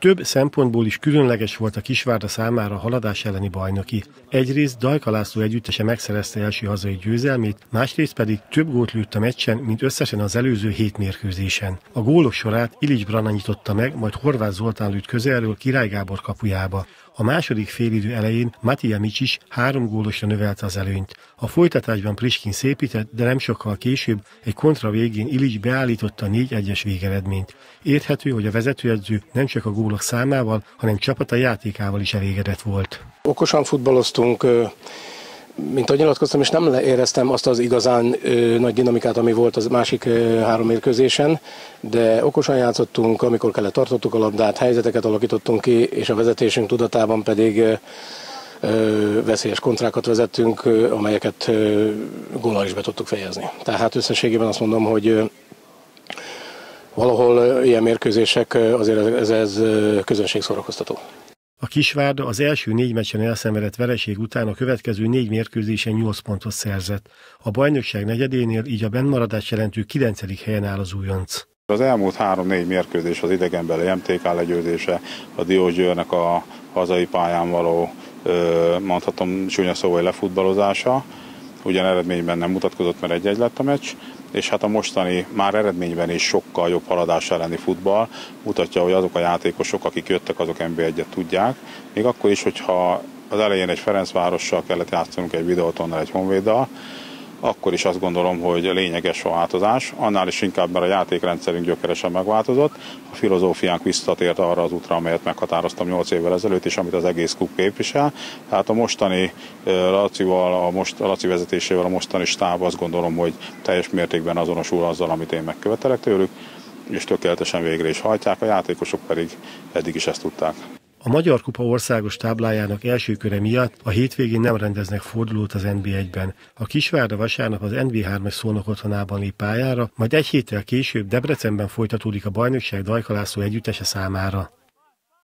Több szempontból is különleges volt a Kisvárda számára a haladás elleni bajnoki. Egyrészt Dajka László együttese megszerezte első hazai győzelmét, másrészt pedig több gólt lőtt a meccsen, mint összesen az előző 7 mérkőzésen. A gólok sorát Ilics Brana nyitotta meg, majd Horváth Zoltán lőtt közelről Király Gábor kapujába. A második félidő elején Matija Micsics 3 gólosra növelte az előnyt. A folytatásban Priskin szépített, de nem sokkal később egy kontra végén Ilics beállította a 4-1-es végeredményt. Érthető, hogy a vezetőedző nem csak a gólok számával, hanem csapata játékával is elégedett volt. Okosan futballoztunk, mint ahogy nyilatkoztam, és nem éreztem azt az igazán nagy dinamikát, ami volt az másik 3 mérkőzésen, de okosan játszottunk, amikor kellett tartottuk a labdát, helyzeteket alakítottunk ki, és a vezetésünk tudatában pedig veszélyes kontrákat vezettünk, amelyeket góllal is be tudtuk fejezni. Tehát összességében azt mondom, hogy valahol ilyen mérkőzések azért ez közönségszórakoztató. A Kisvárda az első 4 meccsen elszenvedett vereség után a következő 4 mérkőzésen 8 pontot szerzett. A bajnokság negyedénél így a bennmaradást jelentő 9. helyen áll az újonc. Az elmúlt 3-4 mérkőzés, az idegenbeli MTK legyőzése, a Diósgyőrnek a hazai pályán való, mondhatom csúnya szóval lefutballozása, ugyan eredményben nem mutatkozott, mert 1-1 lett a meccs, és hát a mostani már eredményben is sokkal jobb haladás elleni futball mutatja, hogy azok a játékosok, akik jöttek, azok NB1-et tudják. Még akkor is, hogyha az elején egy Ferencvárossal kellett játszanunk, egy Videótonnal, egy Honvéddal, akkor is azt gondolom, hogy lényeges a változás. Annál is inkább, mert a játékrendszerünk gyökeresen megváltozott. A filozófiánk visszatért arra az útra, amelyet meghatároztam 8 évvel ezelőtt, és amit az egész klub képvisel. Tehát a mostani Lacival, a Laci vezetésével a mostani stáb azt gondolom, hogy teljes mértékben azonosul azzal, amit én megkövetelek tőlük, és tökéletesen végre is hajtják, a játékosok pedig eddig is ezt tudták. A Magyar Kupa országos táblájának első köre miatt a hétvégén nem rendeznek fordulót az NB1-ben. A Kisvárda vasárnap az NB3-as Szolnok otthonában lép pályára, majd egy héttel később Debrecenben folytatódik a bajnokság Dajka László együttese számára.